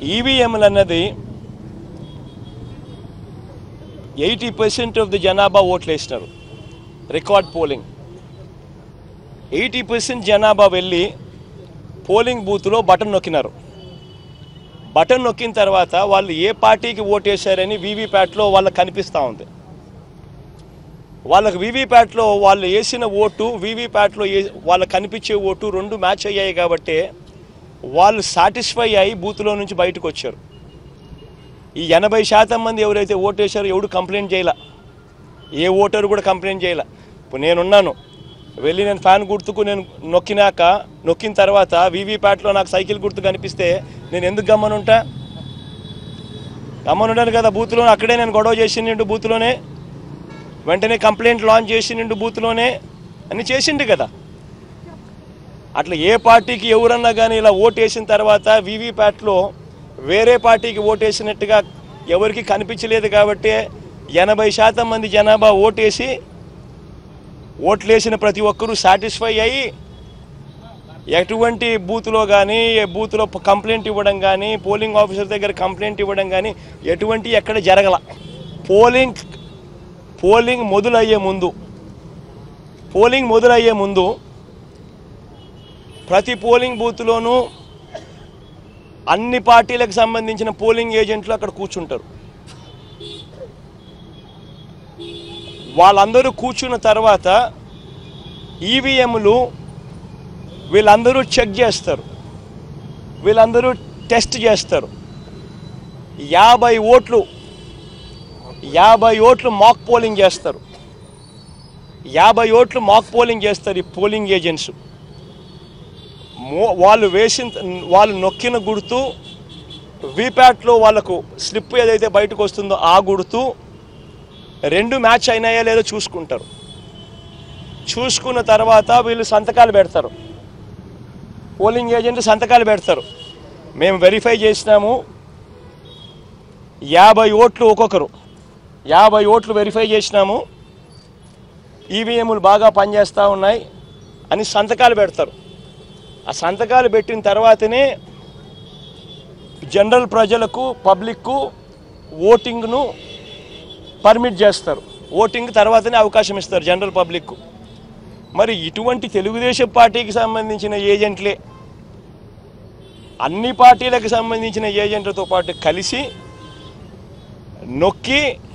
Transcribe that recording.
ఈవీఎంలు అన్నది 80% of the జనాభా ఓట్లు వేసినారు. రికార్డ్ పోలింగ్ 80% జనాభా వెళ్ళి పోలింగ్ బూత్లో బటన్ నొక్కినారు. బటన్ నొక్కిన తర్వాత వాళ్ళు ఏ పార్టీకి ఓటేశారని వీవీప్యాట్లో వాళ్ళకి కనిపిస్తూ ఉంది. వాళ్ళకి వీవీప్యాట్లో వాళ్ళు వేసిన ఓటు వీవీప్యాట్లో వాళ్ళకి కనిపించే ఓటు రెండు మ్యాచ్ అయ్యాయి కాబట్టి వాళ్ళు సాటిస్ఫై అయ్యి బూత్లో నుంచి బయటకు వచ్చారు. ఈ 80% మంది ఎవరైతే ఓటేశారో ఎవడు కంప్లైంట్ చేయాల, ఏ ఓటరు కూడా కంప్లైంట్ చేయాల. ఇప్పుడు నేనున్నాను, వెళ్ళి నేను ఫ్యాన్ గుర్తుకు నేను నొక్కిన తర్వాత వీవీప్యాట్లో నాకు సైకిల్ గుర్తు కనిపిస్తే నేను ఎందుకు గమ్మనుంటా? గమ్మనుంటాను కదా. బూత్లో అక్కడే నేను గొడవ చేసిండు, బూత్లోనే వెంటనే కంప్లైంట్ లాంచ్ చేసిండు, బూత్లోనే అని చేసిండు కదా. అట్లా ఏ పార్టీకి ఎవరన్నా కానీ ఇలా ఓటేసిన తర్వాత వీవీప్యాట్లో వేరే పార్టీకి ఓటేసినట్టుగా ఎవరికి కనిపించలేదు కాబట్టి 80% మంది జనాభా ఓట్లేసిన ప్రతి ఒక్కరూ సాటిస్ఫై అయ్యి ఎటువంటి బూత్లో కానీ బూత్లో కంప్లైంట్ ఇవ్వడం కానీ పోలింగ్ ఆఫీసర్ దగ్గర కంప్లైంట్ ఇవ్వడం కానీ ఎటువంటి ఎక్కడ జరగల. పోలింగ్ మొదలయ్యే ముందు ప్రతి పోలింగ్ బూత్లోనూ అన్ని పార్టీలకు సంబంధించిన పోలింగ్ ఏజెంట్లు అక్కడ కూర్చుంటారు. వాళ్ళందరూ కూర్చున్న తర్వాత ఈవీఎంలు వీళ్ళందరూ చెక్ చేస్తారు, వీళ్ళందరూ టెస్ట్ చేస్తారు. 50 ఓట్లు మాక్ పోలింగ్ చేస్తారు. 50 ఓట్లు మాక్ పోలింగ్ చేస్తారు ఈ పోలింగ్ ఏజెంట్స్. వాళ్ళు నొక్కిన గుర్తు వీప్యాట్లో వాళ్ళకు స్లిప్ ఏదైతే బయటకు వస్తుందో ఆ గుర్తు రెండు మ్యాచ్ అయినాయా లేదో చూసుకుంటారు. చూసుకున్న తర్వాత వీళ్ళు సంతకాలు పెడతారు, పోలింగ్ ఏజెంట్ సంతకాలు పెడతారు. మేము వెరిఫై చేసినాము, 50 ఓట్లు ఒక్కొక్కరు 50 ఓట్లు వెరిఫై చేసినాము, ఈవీఎంలు బాగా పనిచేస్తూ ఉన్నాయి అని సంతకాలు పెడతారు. ఆ సంతకాలు పెట్టిన తర్వాతనే జనరల్ ప్రజలకు పబ్లిక్కు ఓటింగ్ను పర్మిట్ చేస్తారు. ఓటింగ్ తర్వాతనే అవకాశం ఇస్తారు జనరల్ పబ్లిక్కు. మరి ఇటువంటి తెలుగుదేశం పార్టీకి సంబంధించిన ఏజెంట్లే అన్ని పార్టీలకు సంబంధించిన ఏజెంట్లతో పాటు కలిసి నొక్కి